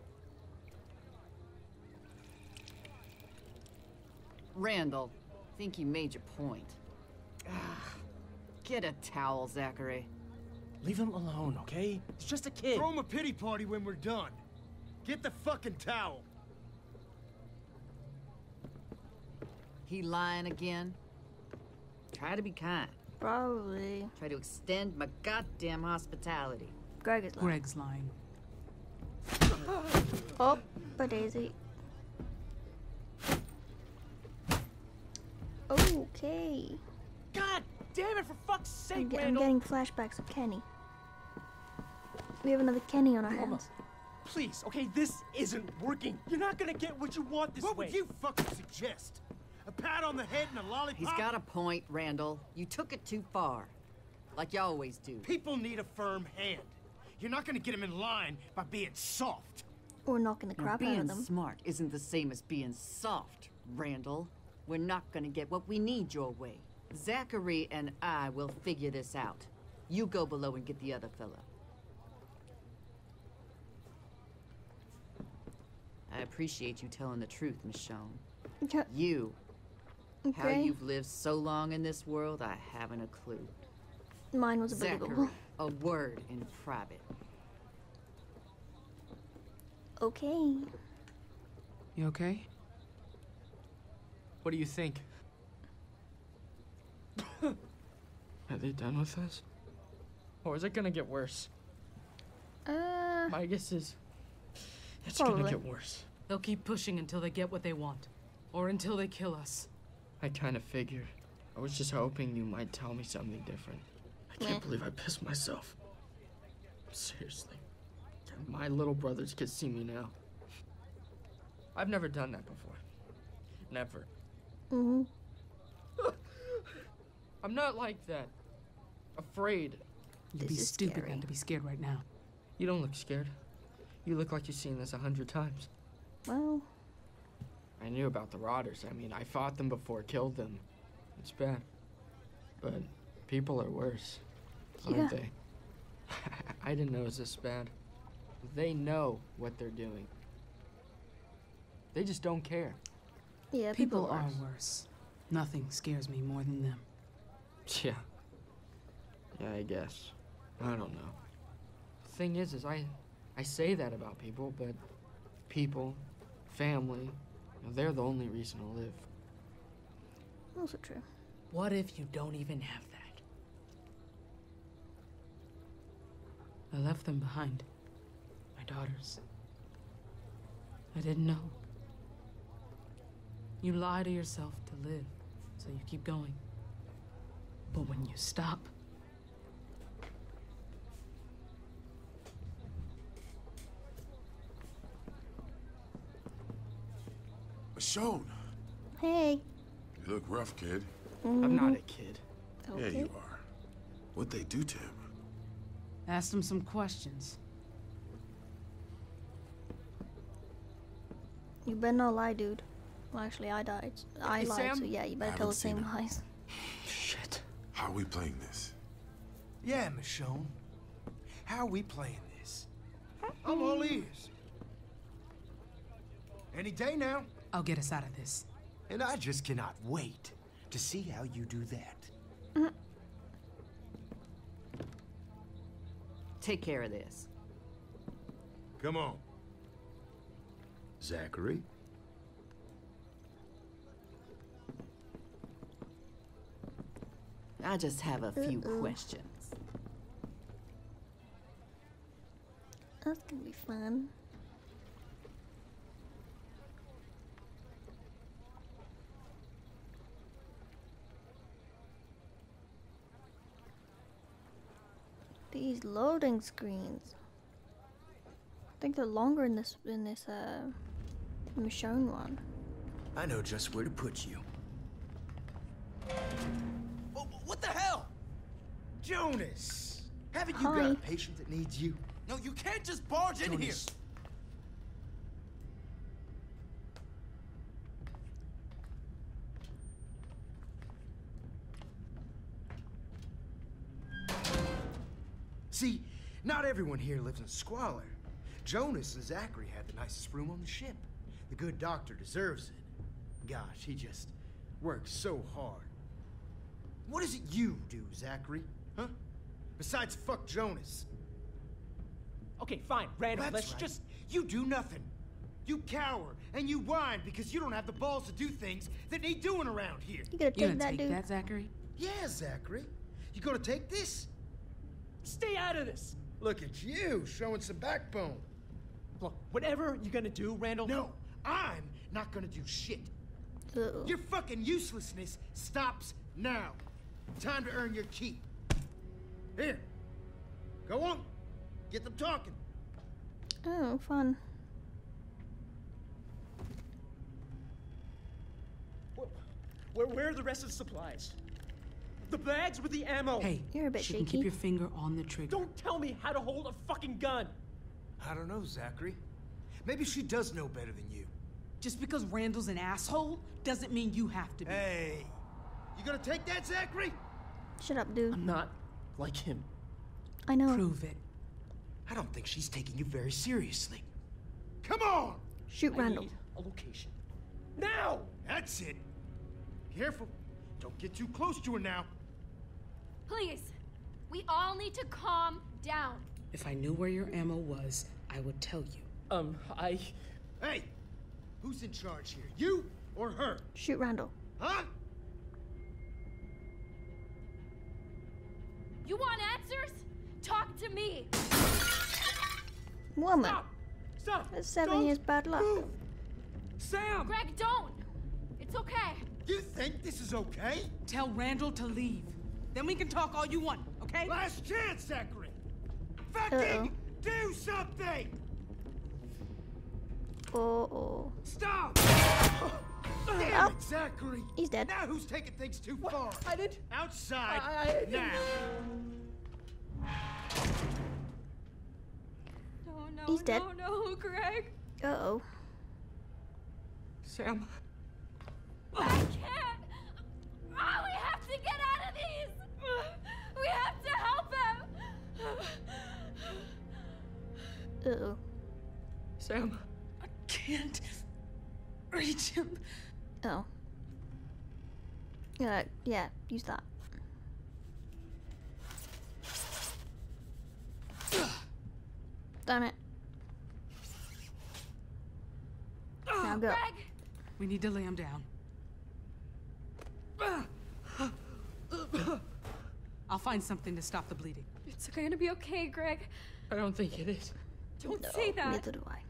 Randall, I think you made your point. Ah, get a towel, Zachary. Leave him alone, okay? It's just a kid. Throw him a pity party when we're done. Get the fucking towel. He lying again? Try to be kind. Probably. Try to extend my goddamn hospitality. Greg is lying. Greg's lying. Oh, but Daisy. Okay. God damn it, for fuck's sake, I'm, get, I'm Randall! getting flashbacks of Kenny. We have another Kenny on our Mama, hands. please, okay, this isn't working. You're not gonna get what you want this What way. would you fucking suggest? A pat on the head and a lollipop? He's got a point, Randall. You took it too far. Like you always do. People need a firm hand. You're not gonna get them in line by being soft. Or knocking the Now, crap out being of them. smart isn't the same as being soft, Randall. We're not gonna get what we need your way. Zachary and I will figure this out. You go below and get the other fella. I appreciate you telling the truth, Michonne. Okay. You. How Okay. you've lived so long in this world, I haven't a clue. Mine was Zachary, believable. a word in private. Okay. You okay? What do you think? Are they done with us? Or is it gonna get worse? Uh. My guess is it's Probably. gonna get worse. They'll keep pushing until they get what they want. Or until they kill us. I kind of figured. I was just hoping you might tell me something different. I can't Meh. believe I pissed myself. Seriously. My little brothers could see me now. I've never done that before. Never. Mm-hmm. I'm not like that. Afraid. You'd be stupid then to be scared right now. You don't look scared. You look like you've seen this a hundred times. Well. I knew about the Rotters. I mean, I fought them before, killed them. It's bad. But people are worse, aren't Yeah. they? I didn't know it was this bad. They know what they're doing. They just don't care. Yeah, People, people are worse. worse. Nothing scares me more than them. Yeah. Yeah, I guess. I don't know. The thing is, is I, I say that about people, but people, family, you know, they're the only reason to live. Also true. What if you don't even have that? I left them behind. My daughters. I didn't know. You lie to yourself to live, so you keep going. But when you stop, Michonne, Hey. you look rough, kid. I'm not a kid. Yeah, Okay. you are. What'd they do to him? ask them some questions. You better not lie, dude. Well, actually, I died. I Hey, lied, Sam? so yeah, you better I tell the haven't seen same lies. Shit. How are we playing this? Yeah, Michonne. How are we playing this? I'm all ears. Any day now. I'll get us out of this. And I just cannot wait to see how you do that. Take care of this. Come on. Zachary? I just have a few Uh-oh. questions. That's gonna be fun. These loading screens. I think they're longer in this in this uh Michonne one. I know just where to put you. Wh- What the hell? Jonas! Haven't you Hi. got a patient that needs you? No, you can't just barge in here. Jonas. See, not everyone here lives in squalor. Jonas and Zachary had the nicest room on the ship. The good doctor deserves it. Gosh, he just works so hard. What is it you do, Zachary? Huh? Besides fuck Jonas. Okay, fine, Randall, That's let's right. just... You do nothing. You cower and you whine because you don't have the balls to do things that need doing around here. You gonna You take gonna that, take dude? that, Zachary? Yeah, Zachary. You gonna take this? Stay out of this! Look at you, showing some backbone. Look, whatever you're gonna do, Randall... No, I'm not gonna do shit. Uh-oh. Your fucking uselessness stops now. Time to earn your keep. Here. Go on. Get them talking. Oh, fun. Where, where are the rest of the supplies? The bags with the ammo! Hey, You're a bit you can shaky. keep your finger on the trigger. Don't tell me how to hold a fucking gun! I don't know, Zachary. Maybe she does know better than you. Just because Randall's an asshole doesn't mean you have to be. Hey, you gonna take that, Zachary? Shut up, dude. I'm not like him. I know. Prove it. I don't think she's taking you very seriously. Come on! Shoot I Randall. need a location. Now! That's it. Careful. Don't get too close to her now. Please, We all need to calm down. If I knew where your ammo was, I would tell you. Um, I... Hey! Who's in charge here? You or her? Shoot Randall. Huh? You want answers? Talk to me. Woman. Stop! Stop! That's seven Don't years bad luck. move. Sam! Greg, don't. It's okay. You think this is okay? Tell Randall to leave. Then we can talk all you want, okay? Last chance, Zachary! Fucking do something! Uh-oh. Stop! Damn Oh. it, Zachary! He's dead. Now who's taking things too far? I didn't... Outside, I- I didn't- now! No, no, He's no, dead. no, Greg. Uh-oh. Sam. I can't. Oh, we have to get out of these. We have to help him. Uh-oh. Sam. I can't reach him. Oh. Yeah, yeah, use that. Damn it. Now go. Greg. We need to lay him down. I'll find something to stop the bleeding. It's gonna be okay, Greg. I don't think it is. Don't No, say that. neither do I.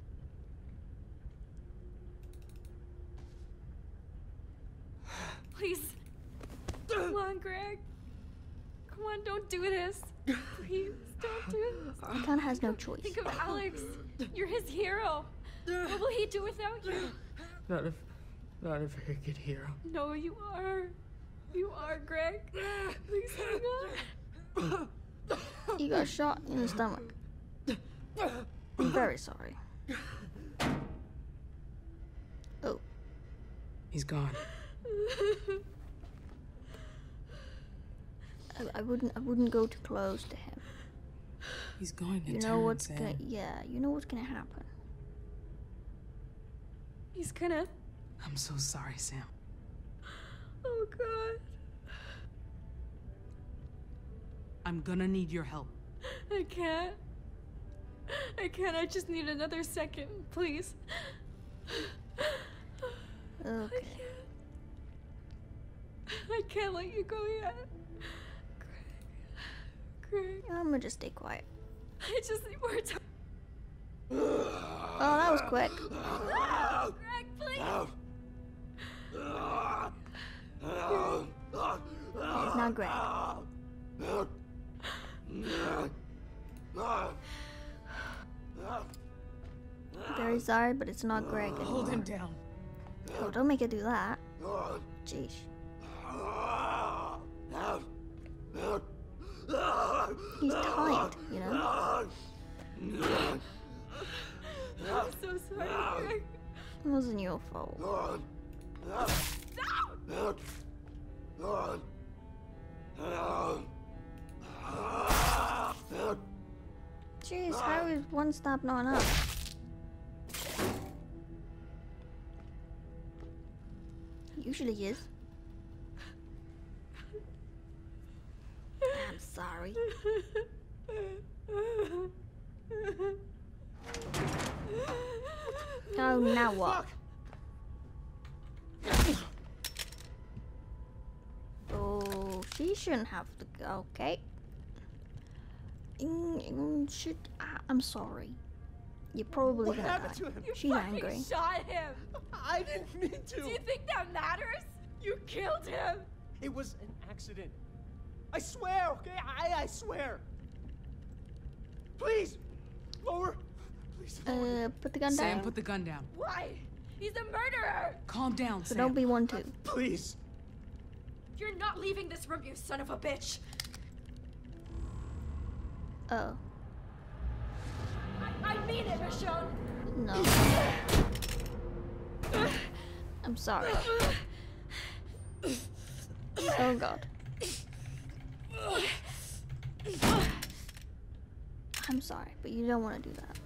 Please. Come on, Greg. Come on, don't do this. Please, don't do this. He kinda has no choice. Think of Alex. You're his hero. What will he do without you? Not a, not a very good hero. No, you are. You are, Greg. Please hang on. You got shot in the stomach. I'm very sorry. Oh. He's gone. I, I wouldn't I wouldn't go too close to him. He's going to You turn, know what's Sam. gonna yeah, you know what's gonna happen. He's gonna. I'm so sorry, Sam. Oh, God. I'm gonna need your help. I can't. I can't. I just need another second, please. Okay. I can't let you go yet. Greg. Greg. I'm gonna just stay quiet. I just need more time. Oh, that was quick. No, Greg, please. It's not Greg. Very sorry, but it's not Greg anymore. Hold him down. Oh, don't make it do that. Jeez. He's tired, you know? I'm so sorry, Greg. It wasn't your fault. Jeez, how is one stop not enough? Usually is. I'm sorry. Oh, now what? Oh, she shouldn't have to go. Okay. Mm, mm, Should I, I'm sorry. You're probably What gonna happened die. to him? You She's fucking angry. shot him. I didn't mean to. Do you think that matters? You killed him. It was an accident. I swear, okay? I, I swear. Please, lower. Please, lower. Uh, put the gun Sam, down. put the gun down. Why? He's a murderer. Calm down, But Sam. don't be one too. Please. You're not leaving this room, you son of a bitch. Oh. I, I mean it, Michonne. No. I'm sorry. Oh god. I'm sorry, but you don't want to do that.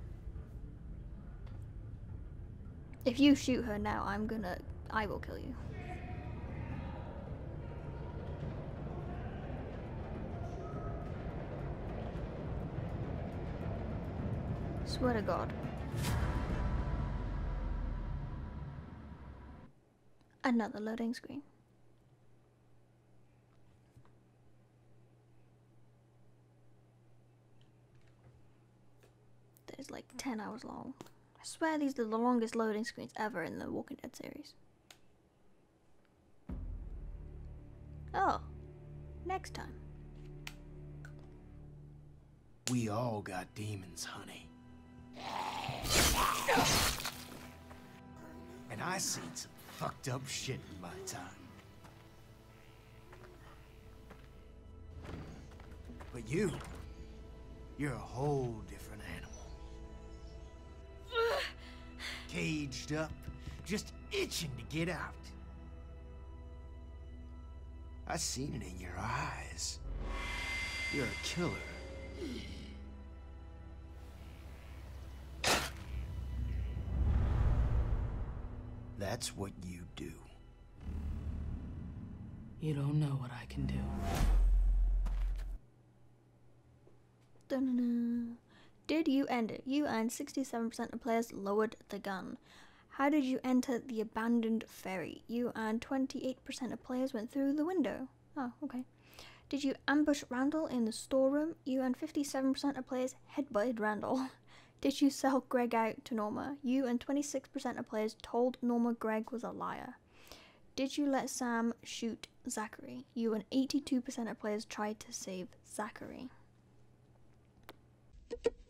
If you shoot her now, I'm gonna... I will kill you. swear to God. Another loading screen. That is like ten hours long. I swear these are the longest loading screens ever in the Walking Dead series. Oh, next time. We all got demons, honey. And I seen some fucked up shit in my time. But you, you're a whole different animal. Caged up, just itching to get out. I seen it in your eyes. You're a killer. That's what you do. You don't know what I can do. Dun-dun-dun. Did you end it? You and sixty-seven percent of players lowered the gun. How did you enter the abandoned ferry? You and twenty-eight percent of players went through the window. Oh, okay. Did you ambush Randall in the storeroom? You and fifty-seven percent of players headbutted Randall. Did you sell Greg out to Norma? You and twenty-six percent of players told Norma Greg was a liar. Did you let Sam shoot Zachary? You and eighty-two percent of players tried to save Zachary.